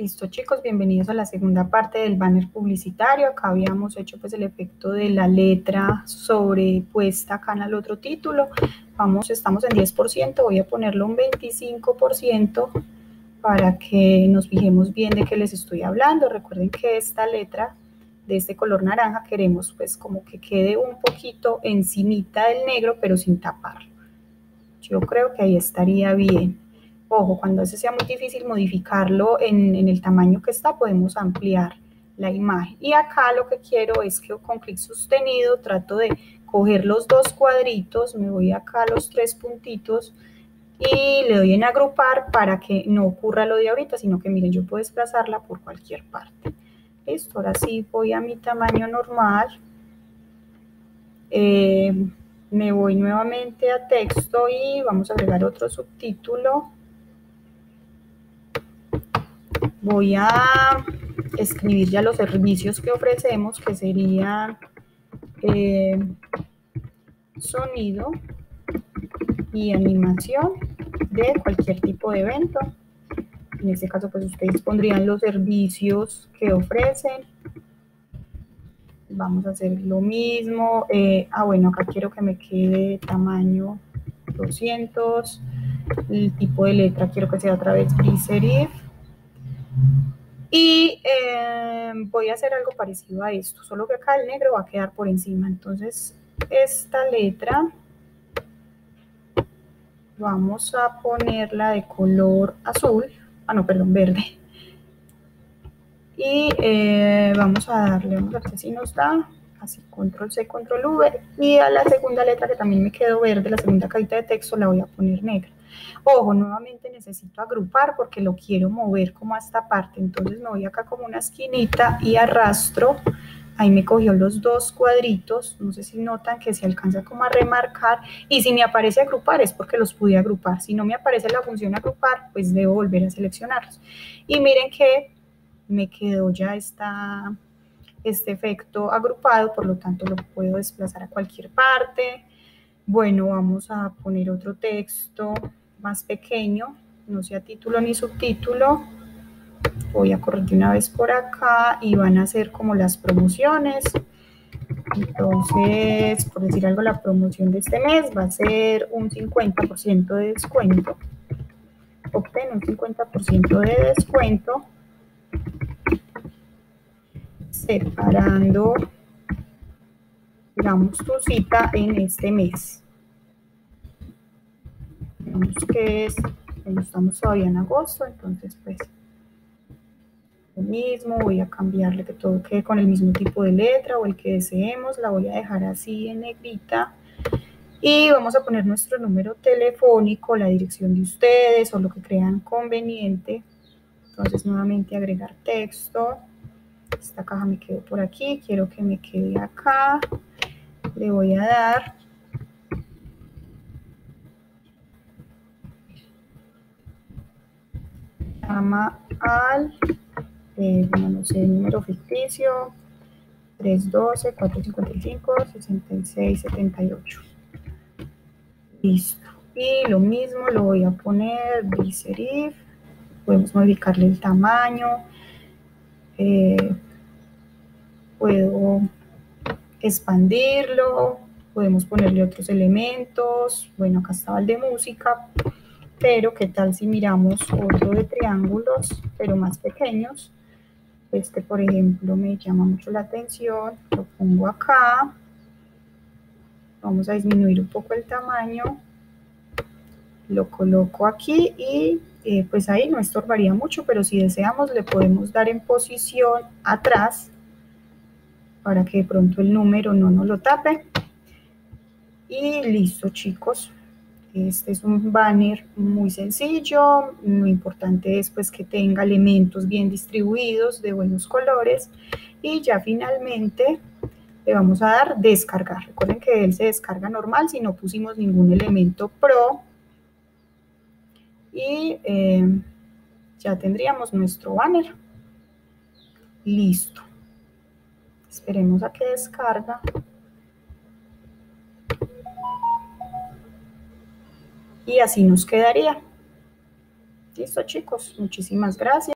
Listo, chicos, bienvenidos a la segunda parte del banner publicitario. Acá habíamos hecho pues el efecto de la letra sobrepuesta acá en el otro título. Estamos en 10%, voy a ponerlo un 25% para que nos fijemos bien de qué les estoy hablando. Recuerden que esta letra de este color naranja queremos pues como que quede un poquito encimita del negro, pero sin taparlo. Yo creo que ahí estaría bien. Ojo, cuando ese sea muy difícil modificarlo en el tamaño que está, podemos ampliar la imagen. Y acá lo que quiero es que con clic sostenido trato de coger los dos cuadritos, me voy acá a los tres puntitos y le doy en agrupar para que no ocurra lo de ahorita, sino que miren, yo puedo desplazarla por cualquier parte. Listo, ahora sí voy a mi tamaño normal. Me voy nuevamente a texto y vamos a agregar otro subtítulo. Voy a escribir ya los servicios que ofrecemos, que serían sonido y animación de cualquier tipo de evento. En este caso, pues ustedes pondrían los servicios que ofrecen. Vamos a hacer lo mismo. Bueno, acá quiero que me quede tamaño 200. El tipo de letra quiero que sea otra vez gris serif. Y voy a hacer algo parecido a esto, solo que acá el negro va a quedar por encima. Entonces, esta letra vamos a ponerla de color azul, verde. Y vamos a ver si nos da, así, control C, control V. Y a la segunda letra que también me quedó verde, la segunda cajita de texto, la voy a poner negra. Ojo, nuevamente necesito agrupar porque lo quiero mover como a esta parte. Entonces me voy acá como una esquinita y arrastro. Ahí me cogió los dos cuadritos. No sé si notan que se alcanza como a remarcar. Y si me aparece agrupar es porque los pude agrupar. Si no me aparece la función agrupar, pues debo volver a seleccionarlos. Y miren que me quedó ya este efecto agrupado, por lo tanto lo puedo desplazar a cualquier parte. Bueno, vamos a poner otro texto más pequeño, no sea título ni subtítulo. Voy a correr de una vez por acá y van a ser como las promociones. Entonces, por decir algo, la promoción de este mes va a ser un 50% de descuento. Obtén un 50% de descuento separando, digamos, tu cita en este mes. Digamos que estamos todavía en agosto, entonces pues lo mismo, voy a cambiarle que todo quede con el mismo tipo de letra o el que deseemos, la voy a dejar así en negrita y vamos a poner nuestro número telefónico, la dirección de ustedes o lo que crean conveniente. Entonces nuevamente agregar texto, esta caja me quedó por aquí, quiero que me quede acá, le voy a dar llama al no sé, número ficticio 312-455-6678. Listo. Y lo mismo lo voy a poner gris serif. Podemos modificarle el tamaño. Puedo expandirlo. Podemos ponerle otros elementos. Bueno, acá estaba el de música. Pero qué tal si miramos otro de triángulos, pero más pequeños. Este, por ejemplo, me llama mucho la atención, lo pongo acá, vamos a disminuir un poco el tamaño, lo coloco aquí y pues ahí no estorbaría mucho, pero si deseamos le podemos dar en posición atrás para que de pronto el número no nos lo tape. Y listo, chicos. Este es un banner muy sencillo, lo importante es pues que tenga elementos bien distribuidos, de buenos colores, y ya finalmente le vamos a dar descargar. Recuerden que él se descarga normal si no pusimos ningún elemento pro, y ya tendríamos nuestro banner listo. Esperemos a que descarga. Y así nos quedaría. Listo, chicos, muchísimas gracias.